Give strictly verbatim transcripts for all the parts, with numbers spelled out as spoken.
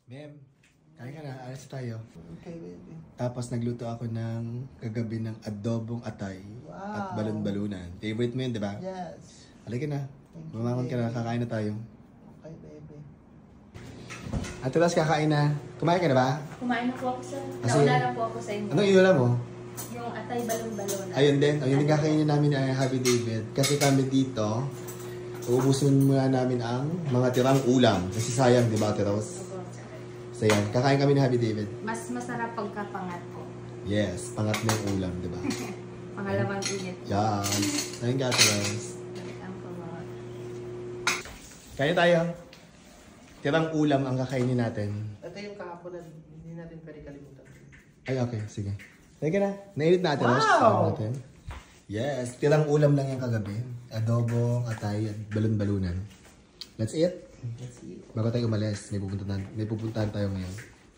Ma'am, kain ka na. Alas tayo. Okay, baby. Tapos nagluto ako ng kagabi ng adobong atay Wow. at balon-balunan. Favorite mo yun, di ba? Yes. Halika na. Bumangon ka na. Kakain na tayo. Okay, baby. At tapos kakain na. Kumain ka na ba? Kumain na po ako sa... Kasi- Nauna na po ako sa inyo. Anong inulam mo? Yung atay balon-balon. Ayun din. Ayun din kakainin namin ay Happy David. Kasi kami dito, uubusin muna namin ang mga tirang ulam. Kasi sayang, di ba, Tiros? So yan, kakain kami ni Happy David. Mas masarap pagkapangat po. Yes, pangat na yung ulam, di ba? Pangalawang init. Yan. Ayun ka, Tiros. Ang pamawag. Kaya tayo. Tirang ulam ang kakainin natin. Ito yung kahapon na hindi natin pwede kalimutan. Ay, okay. Sige. Teka na. Nainit natin. Wow! Wow! Natin. Yes. Tirang ulam lang yung kagabi. Adobo, atay, at balon-balunan. Let's eat. Let's eat. Bago tayo umalis, may pupuntahan, may pupuntahan tayo ngayon.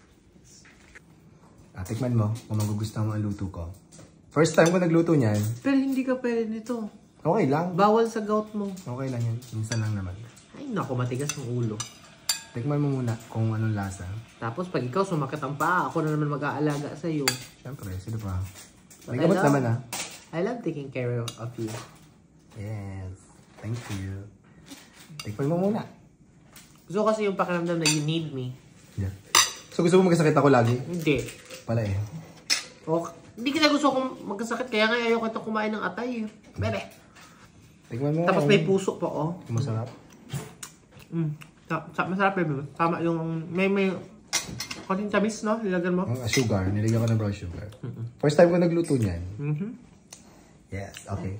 At tikman mo kung magugustuhan mo ang luto ko. First time ko nagluto niyan. Pero hindi ka pwede nito. Okay lang. Bawal sa gout mo. Okay lang yan. Minsan lang naman. Ay, naku, matigas ang ulo. Tikman mo muna kung anong lasa. Tapos pag ikaw sumakit ang paa, ako na naman mag-aalaga sa'yo. Siyempre, sino pa? But May I gamot love- naman ah. I love taking care of you. Yes. Thank you. Tikman mo muna. Gusto ko kasi yung pakiramdam na you need me. Yeah. So gusto mo magkasakit ako lagi? Hindi. Pala eh. O, hindi kita gusto kong magkasakit, kaya nga ayaw ko kumain ng atay. Bebe. Tikman mo. Tapos may puso pa, oh. Masarap. Mm. Sa, sa, masarap, baby. Tama yung, may, may, konting tamis, no? Nilagyan mo. Ang sugar. Nilagyan ko ng brown sugar. Mm-hmm. First time ko nagluto niyan. Mm-hmm. Yes. Okay.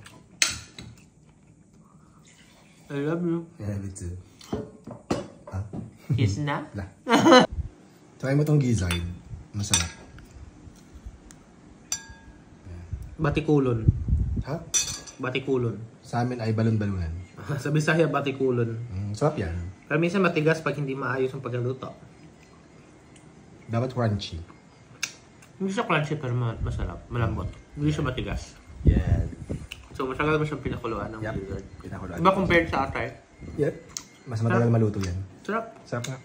I love you. Yeah, me too. Ah? Kiss na? La. Try mo tong gizzard. Masarap. Batikulon. Ha? Batikulon. Sa amin ay balon-balunan. Sa Bisaya, batikulon. Mm, sarap yan. Pero minsan matigas pag hindi maayos ang pagluto. Dapat crunchy. Hindi siya crunchy pero ma- masarap. Malambot. Hindi siya matigas. Yeah. So, masagal mo siyang pinakuluan ng Yep. gizzard. Pinakuluan. Diba compared sa atay? Yep. Mas matagal maluto yan. Sarap. Sarap nga.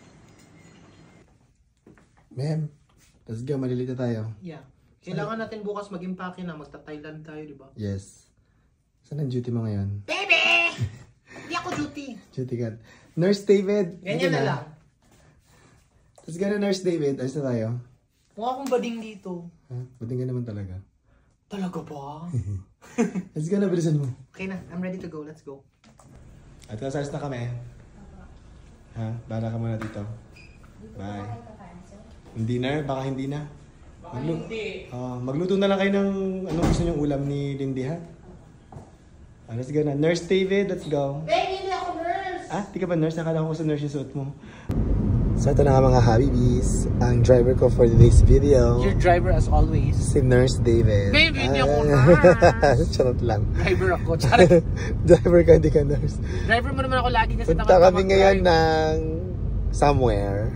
Ma'am, let's go. Malilito tayo. Yeah. Kailangan natin bukas mag-impake na. Magta-Thailand tayo, di ba? Yes. Saan ang duty mo ngayon? Baby! Hindi ako duty. Duty ka. Nurse David. Ganyan na lang. Let's go na Nurse David. Ayos na tayo. Mukha akong bading dito. Ha? Buting ka naman talaga. Talaga ba? Let's go na. Bilisan mo. Okay na. I'm ready to go. Let's go. At ayos na kami. Ha? Bara ka muna dito. Bye. Hindi na. Baka hindi na. Baka Maglu- hindi. Ah, magluto na lang kayo ng anong gusto niyong ulam ni Lindy, ha? Ah, let's go na. Nurse David, let's go. Baby, hindi ako nurse! Ah, di ka ba nurse? Nakala ko sa nurse yung suot mo. So ito na nga mga Habibis. Ang driver ko for today's video. Your driver as always. Si Nurse David. Baby, hindi ako Ah, nurse! Charot lang. Driver ako. Charot. Driver ka, hindi ka nurse. Driver mo naman ako lagi kasi Punta tamad ka kami mag-drive. ngayon ng somewhere.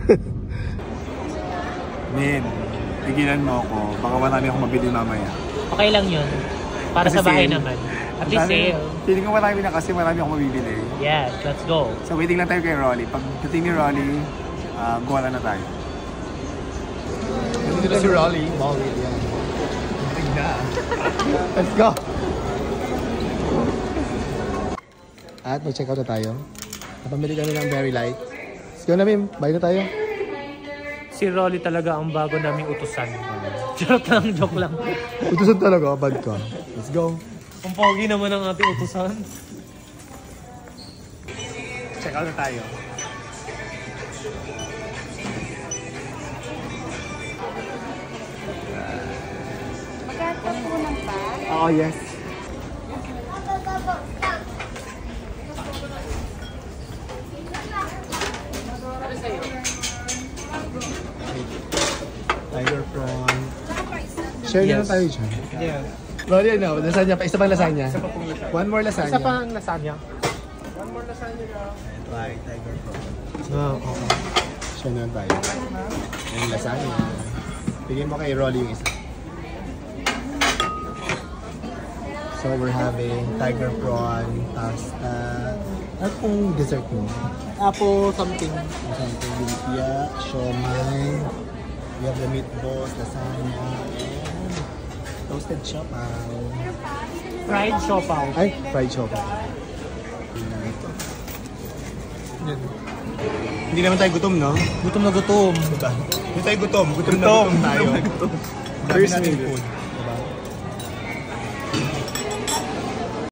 Min, tigilan mo ako. Baka marami akong mabili mamaya. Okay lang yun. Para Kasi sa bahay sale. naman. At least Marami- sale. Feeling ko marami na kasi marami akong mabibili. Yes, let's go. So waiting lang tayo kay Rolly. Pag dating ni Rolly, uh, gawa na tayo. Dito na si Rolly. Molly, yan. Let's go! At mag-check out na tayo. Napamili kami ng Berry Light. Let's go na, Mim. Bye na tayo. Si Rolly talaga ang bago naming utusan. Charot lang, joke lang. Utusan talaga, bad ka. Let's go. Ang pogi naman ang ating utusan. Check out na tayo. Magkatapunan pa. Oo, yes. Tiger prawn. Share na Yes. lang tayo dyan. Yeah. Rolly, ano? Lasagna pa. Isa pang lasagna. One more lasagna. Isa pa ang lasagna. Right, tiger prawn. Oh, okay. Share na lang tayo. Yung lasagna. Bigyan mo kay Rolly yung isa. So we're having tiger prawn, pasta, At kung dessert mo? Apple something. Something lumpia, siomay, we have the meatballs, lasagna, and toasted siopaw. Fried siopaw. Ay, fried siopaw. Yan. Hindi naman tayo gutom, no? Gutom na gutom. Hindi tayo gutom. Gutom na gutom tayo. Dami natin food.